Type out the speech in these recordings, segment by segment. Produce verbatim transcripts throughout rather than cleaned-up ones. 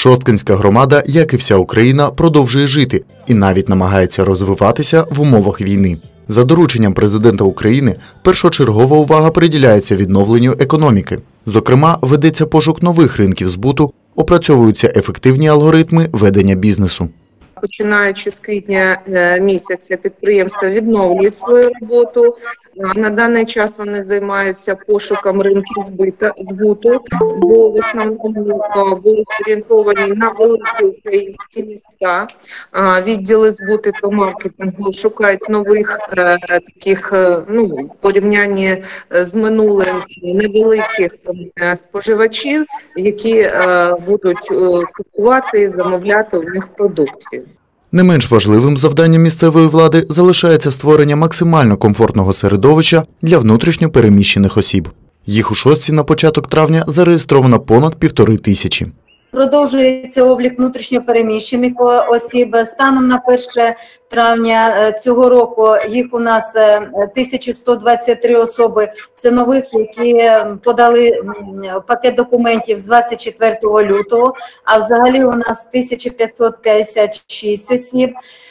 Шосткинська громада, як і вся Україна, продовжує жити і навіть намагається розвиватися в умовах війни. За дорученням президента України першочергова увага приділяється відновленню економіки. Зокрема, ведеться пошук нових ринків збуту, опрацьовуються ефективні алгоритми ведення бізнесу. Починаючи з квітня місяця, підприємства відновлюють свою роботу. На даний час вони займаються пошуком ринків збуту, бо в основному були орієнтовані на великі українські міста. Відділи збуту та маркетингу шукають нових таких, ну, в порівнянні з минулим, невеликих споживачів, які будуть купувати і замовляти у них продукцію. Не менш важливим завданням місцевої влади залишається створення максимально комфортного середовища для внутрішньо переміщених осіб. Їх у Шостці на початок травня зареєстровано понад півтори тисячі. Продовжується облік внутрішньопереміщених осіб. Станом на перше травня цього року їх у нас тисяча сто двадцять три особи. Це нових, які подали пакет документів з двадцять четвертого лютого, а взагалі у нас тисяча п'ятсот п'ятдесят шість осіб.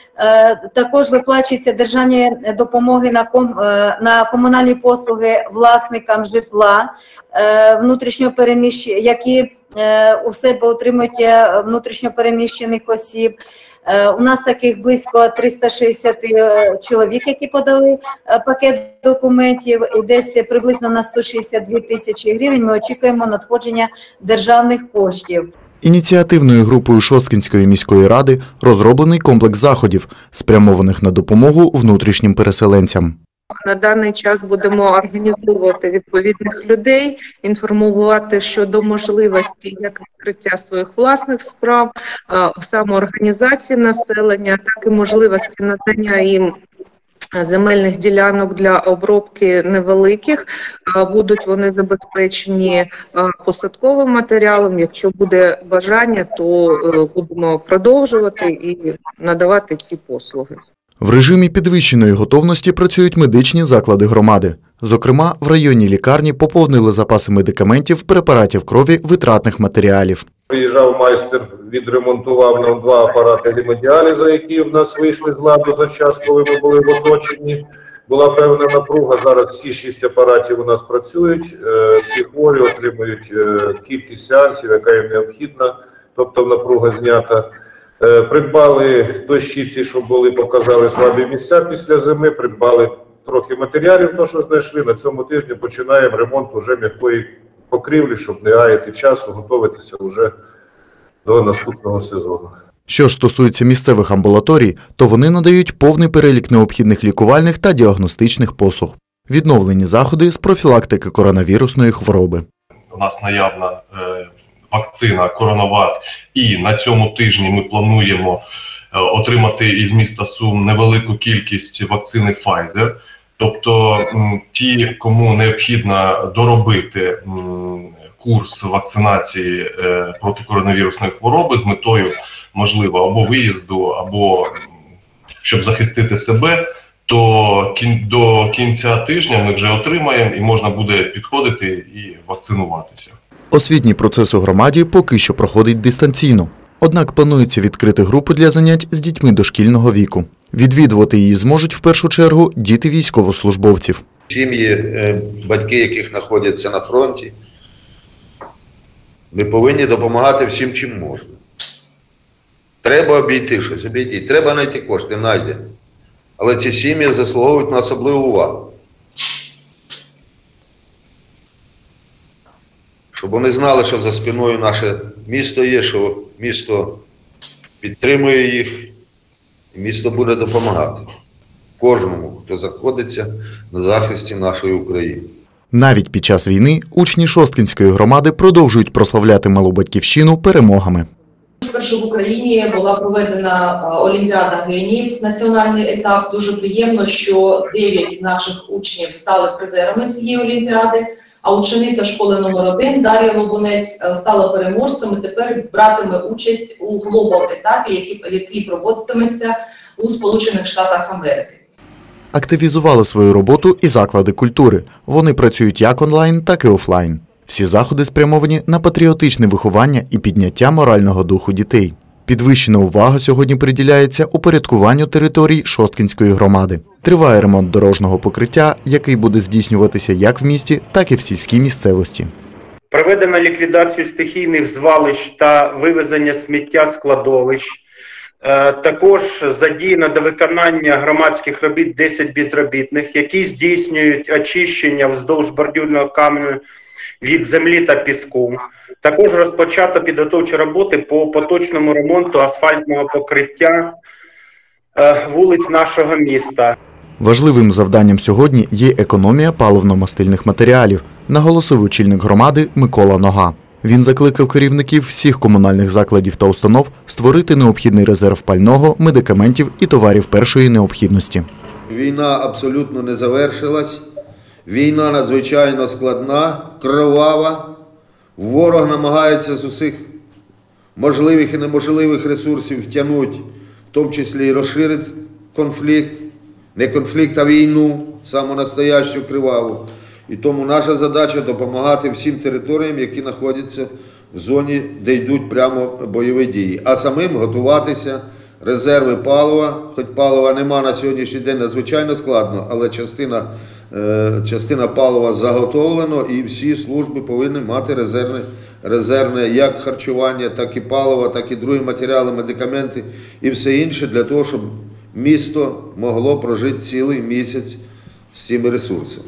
Також виплачуються державні допомоги на, ком, на комунальні послуги власникам житла, внутрішньопереміщених, які у себе отримують внутрішньопереміщених осіб. У нас таких близько триста шістдесят чоловік, які подали пакет документів, і десь приблизно на сто шістдесят дві тисячі гривень ми очікуємо надходження державних коштів. Ініціативною групою Шосткинської міської ради розроблений комплекс заходів, спрямованих на допомогу внутрішнім переселенцям. На даний час будемо організовувати відповідних людей, інформувати щодо можливості як відкриття своїх власних справ, самоорганізації населення, так і можливості надання їм земельних ділянок для обробки невеликих. Будуть вони забезпечені посадковим матеріалом. Якщо буде бажання, то будемо продовжувати і надавати ці послуги. В режимі підвищеної готовності працюють медичні заклади громади. Зокрема, в районній лікарні поповнили запаси медикаментів, препаратів крові, витратних матеріалів. Приїжджав майстер, відремонтував нам два апарати гемодіалізу, які в нас вийшли з ладу за час, коли ми були в оточенні. Була певна напруга, зараз всі шість апаратів у нас працюють, всі хворі отримують кількість сеансів, яка їм необхідна, тобто напруга знята. Придбали дощиці, щоб були, показали слабі місця після зими, придбали трохи матеріалів, то що знайшли. На цьому тижні починаємо ремонт уже м'якої покрівлі, щоб не гаяти часу, готуватися вже до наступного сезону. Що ж стосується місцевих амбулаторій, то вони надають повний перелік необхідних лікувальних та діагностичних послуг. Відновлені заходи з профілактики коронавірусної хвороби. У нас наявна е, вакцина Коронавак, і на цьому тижні ми плануємо е, отримати із міста Сум невелику кількість вакцини Pfizer. Тобто м, ті, кому необхідно доробити м, курс вакцинації е, проти коронавірусної хвороби з метою, можливо, або виїзду, або щоб захистити себе, то кін, до кінця тижня ми вже отримаємо і можна буде підходити і вакцинуватися. Освітній процес у громаді поки що проходить дистанційно. Однак планується відкрити групу для занять з дітьми дошкільного віку. Відвідувати її зможуть в першу чергу діти військовослужбовців. Сім'ї, батьки, яких знаходяться на фронті, ми повинні допомагати всім, чим можна. Треба обійти щось, обійти. Треба знайти кошти, знайдемо. Але ці сім'ї заслуговують на особливу увагу. Щоб вони знали, що за спиною наше місто є, що місто підтримує їх, і місто буде допомагати кожному, хто знаходиться на захисті нашої України. Навіть під час війни учні Шосткинської громади продовжують прославляти малу батьківщину перемогами. Вперше в Україні була проведена Олімпіада генів, національний етап. Дуже приємно, що дев'ять наших учнів стали призерами цієї Олімпіади, а учениця школи номер один Дар'я Лобунець стала переможцем і тепер братиме участь у глобал етапі, який, який проводитиметься у Сполучених Штатах Америки. Активізували свою роботу і заклади культури. Вони працюють як онлайн, так і офлайн. Всі заходи спрямовані на патріотичне виховання і підняття морального духу дітей. Підвищена увага сьогодні приділяється упорядкуванню територій Шосткинської громади. Триває ремонт дорожнього покриття, який буде здійснюватися як в місті, так і в сільській місцевості. Проведено ліквідацію стихійних звалищ та вивезення сміття з кладовищ. Також задіяно до виконання громадських робіт десять безробітних, які здійснюють очищення вздовж бордюрного каменю від землі та піску. Також розпочато підготовчі роботи по поточному ремонту асфальтного покриття вулиць нашого міста. Важливим завданням сьогодні є економія паливно-мастильних матеріалів, наголосив очільник громади Микола Нога. Він закликав керівників всіх комунальних закладів та установ створити необхідний резерв пального, медикаментів і товарів першої необхідності. Війна абсолютно не завершилась. Війна надзвичайно складна, кровава. Ворог намагається з усіх можливих і неможливих ресурсів втягнути, в тому числі і розширити конфлікт. Не конфлікт, а війну, саму настоящу криваву. І тому наша задача – допомагати всім територіям, які знаходяться в зоні, де йдуть прямо бойові дії. А самим готуватися, резерви палива, хоч палива нема на сьогоднішній день, надзвичайно складно, але частина, частина палива заготовлено і всі служби повинні мати резервне, резервне як харчування, так і паливо, так і другі матеріали, медикаменти і все інше для того, щоб місто могло прожити цілий місяць з цими ресурсами.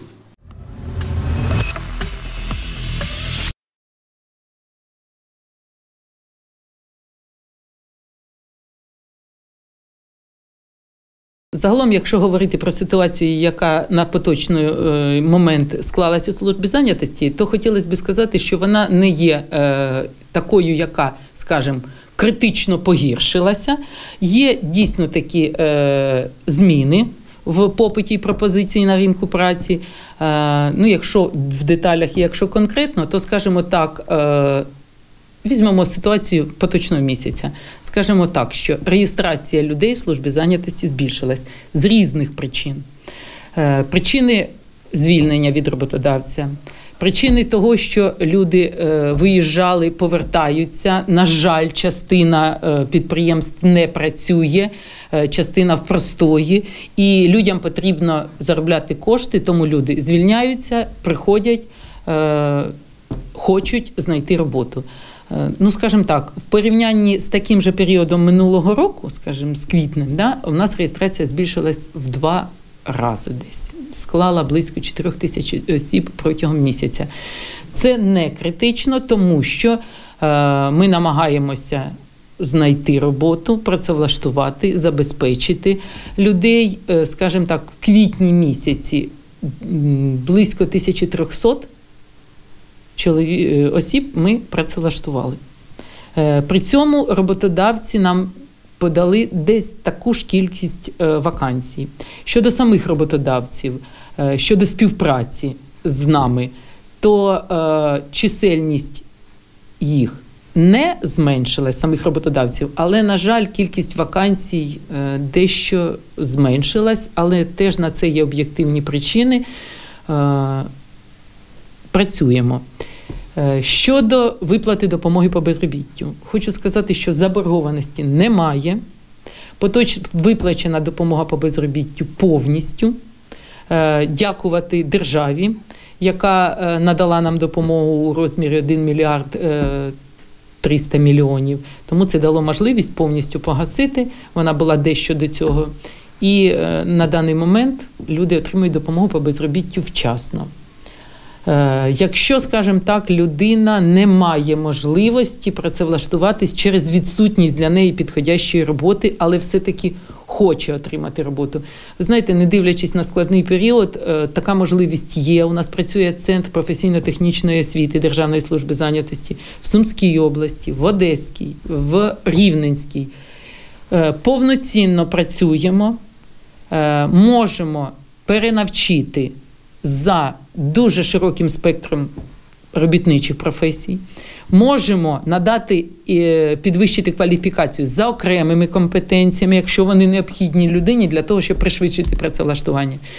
Загалом, якщо говорити про ситуацію, яка на поточний е, момент склалась у службі зайнятості, то хотілося б сказати, що вона не є е, такою, яка, скажімо, критично погіршилася. Є дійсно такі е, зміни в попиті і пропозиції на ринку праці. Е, ну, якщо в деталях і якщо конкретно, то, скажімо так, е, візьмемо ситуацію поточного місяця. Скажімо так, що реєстрація людей в службі зайнятості збільшилась з різних причин. Е, причини звільнення від роботодавця, причини того, що люди е, виїжджали, повертаються. На жаль, частина е, підприємств не працює, е, частина в простої. І людям потрібно заробляти кошти, тому люди звільняються, приходять, е, хочуть знайти роботу. Ну, скажімо так, в порівнянні з таким же періодом минулого року, скажімо, з квітнем, да, у нас реєстрація збільшилась в два рази десь. Склала близько чотирьох тисяч осіб протягом місяця. Це не критично, тому що е, ми намагаємося знайти роботу, працевлаштувати, забезпечити людей. Е, скажімо так, в квітні місяці близько тисяча триста чоловік, осіб ми працевлаштували. При цьому роботодавці нам подали десь таку ж кількість вакансій. Щодо самих роботодавців, щодо співпраці з нами, то чисельність їх не зменшилась, самих роботодавців, але, на жаль, кількість вакансій дещо зменшилась, але теж на це є об'єктивні причини. Працюємо. Щодо виплати допомоги по безробіттю, хочу сказати, що заборгованості немає. Поточно виплачена допомога по безробіттю повністю. Дякувати державі, яка надала нам допомогу у розмірі один мільярд триста мільйонів. Тому це дало можливість повністю погасити. Вона була дещо до цього. І на даний момент люди отримують допомогу по безробіттю вчасно. Якщо, скажімо так, людина не має можливості працевлаштуватись через відсутність для неї підходящої роботи, але все-таки хоче отримати роботу. Ви знаєте, не дивлячись на складний період, така можливість є. У нас працює Центр професійно-технічної освіти Державної служби зайнятості в Сумській області, в Одеській, в Рівненській. Повноцінно працюємо, можемо перенавчити за дуже широким спектром робітничих професій, можемо надати, підвищити кваліфікацію за окремими компетенціями, якщо вони необхідні людині для того, щоб пришвидшити працевлаштування.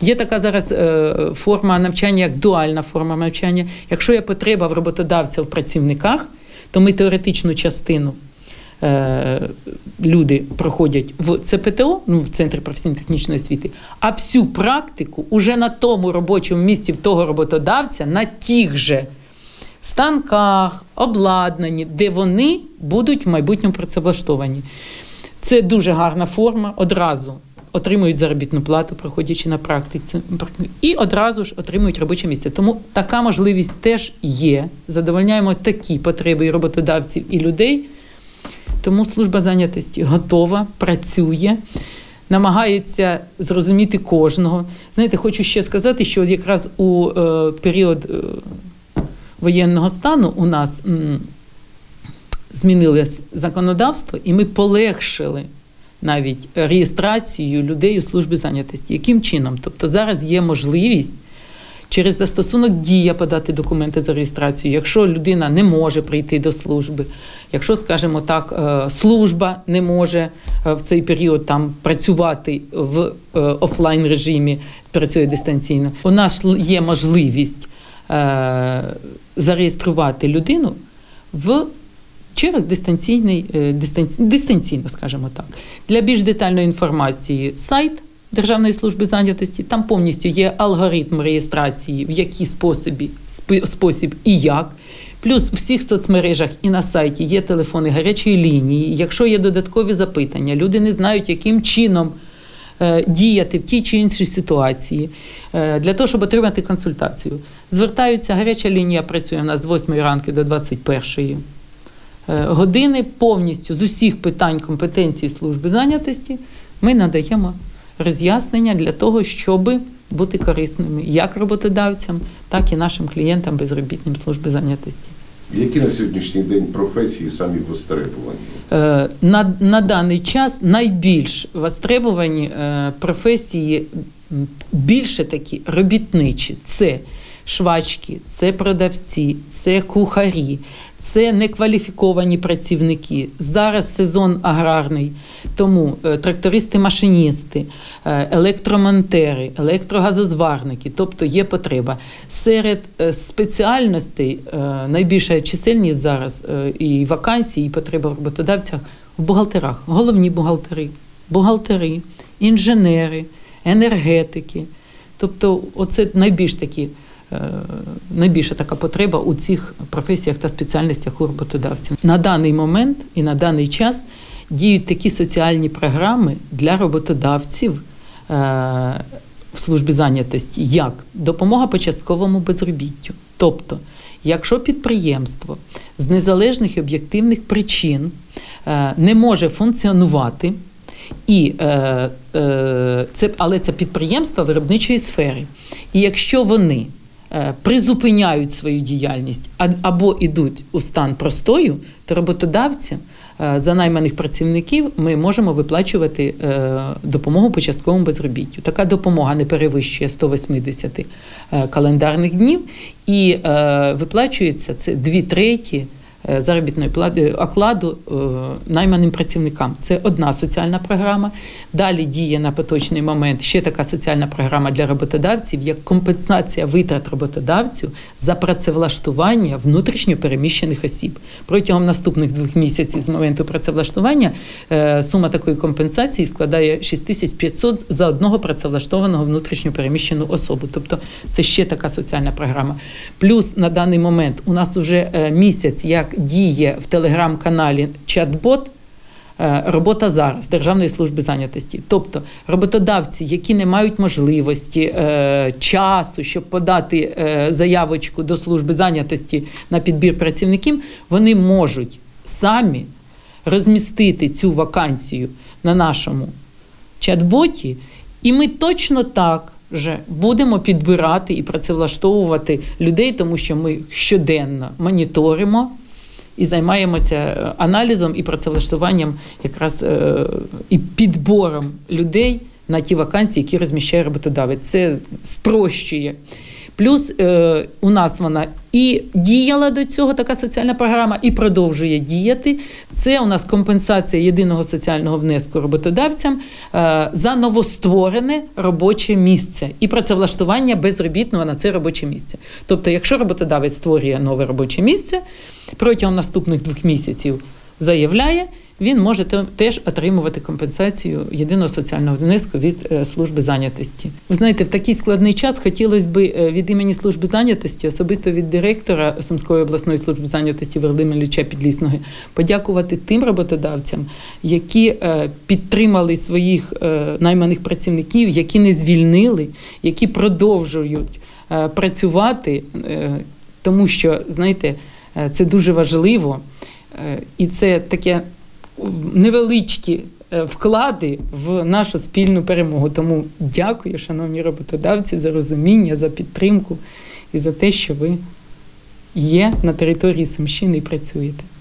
Є така зараз е, форма навчання, як дуальна форма навчання. Якщо є потреба в роботодавця в працівниках, то ми теоретичну частину е, люди проходять в Це Пе Те О, ну, в Центрі професійно-технічної освіти, а всю практику уже на тому робочому місці в того роботодавця, на тих же станках, обладнанні, де вони будуть в майбутньому працевлаштовані. Це дуже гарна форма, одразу отримують заробітну плату, проходячи на практиці, і одразу ж отримують робоче місце. Тому така можливість теж є. Задовольняємо такі потреби і роботодавців, і людей. Тому служба зайнятості готова, працює, намагається зрозуміти кожного. Знаєте, хочу ще сказати, що якраз у е, період е, воєнного стану у нас м, змінилось законодавство, і ми полегшили навіть реєстрацію людей у службі зайнятості. Яким чином? Тобто зараз є можливість через застосунок «Дія» подати документи за реєстрацію. Якщо людина не може прийти до служби, якщо, скажімо так, служба не може в цей період там працювати в офлайн режимі, працює дистанційно, у нас є можливість зареєструвати людину в через дистанційний, дистанційно, дистанційно, скажімо так. Для більш детальної інформації сайт Державної служби зайнятості, там повністю є алгоритм реєстрації, в який спосіб, спосіб і як. Плюс у всіх соцмережах і на сайті є телефони гарячої лінії. Якщо є додаткові запитання, люди не знають, яким чином е, діяти в тій чи іншій ситуації, е, для того, щоб отримати консультацію. Звертаються, гаряча лінія працює у нас з восьмої ранку до двадцять першої години, повністю з усіх питань компетенції служби зайнятості ми надаємо роз'яснення для того, щоб бути корисними як роботодавцям, так і нашим клієнтам безробітним служби зайнятості. Які на сьогоднішній день професії самі востребувані? Е, на, на даний час найбільш востребувані е, професії, більше такі робітничі. Це швачки, це продавці, це кухарі, це некваліфіковані працівники. Зараз сезон аграрний, тому трактористи-машиністи, електромонтери, електрогазозварники, тобто є потреба. Серед спеціальностей найбільша чисельність зараз і вакансій, і потреба в роботодавцях в бухгалтерах. Головні бухгалтери, бухгалтери, інженери, енергетики. Тобто оце найбільш такі найбільша така потреба у цих професіях та спеціальностях у роботодавців. На даний момент і на даний час діють такі соціальні програми для роботодавців в службі зайнятості, як допомога по частковому безробіттю. Тобто, якщо підприємство з незалежних і об'єктивних причин не може функціонувати, і, е, е, це, але це підприємства виробничої сфери, і якщо вони призупиняють свою діяльність або йдуть у стан простою, то роботодавцям за найманих працівників ми можемо виплачувати допомогу по частковому безробіттю. Така допомога не перевищує сто вісімдесят календарних днів і виплачується це дві треті заробітної плати, окладу е, найманим працівникам. Це одна соціальна програма. Далі діє на поточний момент ще така соціальна програма для роботодавців, як компенсація витрат роботодавцю за працевлаштування внутрішньо переміщених осіб. Протягом наступних двох місяців з моменту працевлаштування е, сума такої компенсації складає шість тисяч п'ятсот за одного працевлаштованого внутрішньо переміщену особу. Тобто це ще така соціальна програма. Плюс на даний момент у нас вже е, місяць, як діє в телеграм-каналі чат-бот «Робота зараз» Державної служби зайнятості. Тобто роботодавці, які не мають можливості, е, часу, щоб подати е, заявочку до служби зайнятості на підбір працівників, вони можуть самі розмістити цю вакансію на нашому чат-боті, і ми точно так вже будемо підбирати і працевлаштовувати людей, тому що ми щоденно моніторимо і займаємося аналізом і працевлаштуванням якраз е, і підбором людей на ті вакансії, які розміщає роботодавець. Це спрощує. Плюс е, у нас вона і діяла до цього, така соціальна програма, і продовжує діяти. Це у нас компенсація єдиного соціального внеску роботодавцям е, за новостворене робоче місце і працевлаштування безробітного на це робоче місце. Тобто, якщо роботодавець створює нове робоче місце, протягом наступних двох місяців заявляє, він може теж отримувати компенсацію єдиного соціального внеску від служби зайнятості. Ви знаєте, в такий складний час хотілося б від імені служби зайнятості, особисто від директора Сумської обласної служби зайнятості Володимира Ілліча Підлісного, подякувати тим роботодавцям, які підтримали своїх найманих працівників, які не звільнили, які продовжують працювати, тому що, знаєте, це дуже важливо, і це таке невеличкі вклади в нашу спільну перемогу. Тому дякую, шановні роботодавці, за розуміння, за підтримку і за те, що ви є на території Сумщини і працюєте.